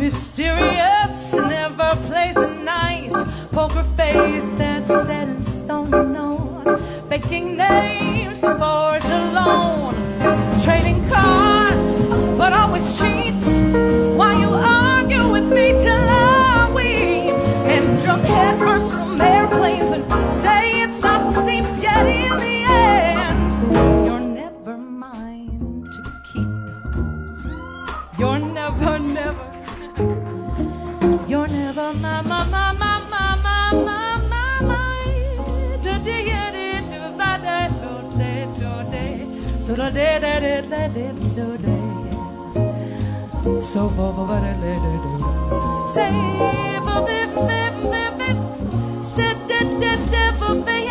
mysterious, never plays a nice poker face that's set in stone, you know. Faking names to forge a loan, trading cards, but always cheats. While you argue with me till I weep, and jump head first from airplanes and say it's not steep yet in the end. You're never mine to keep. You're never, never. You're never my, my, my, my, my, my, my, my, my. So da da da da da da da da. So ba ba ba da da da da. Say ba ba ba ba ba. Say da da da ba ba.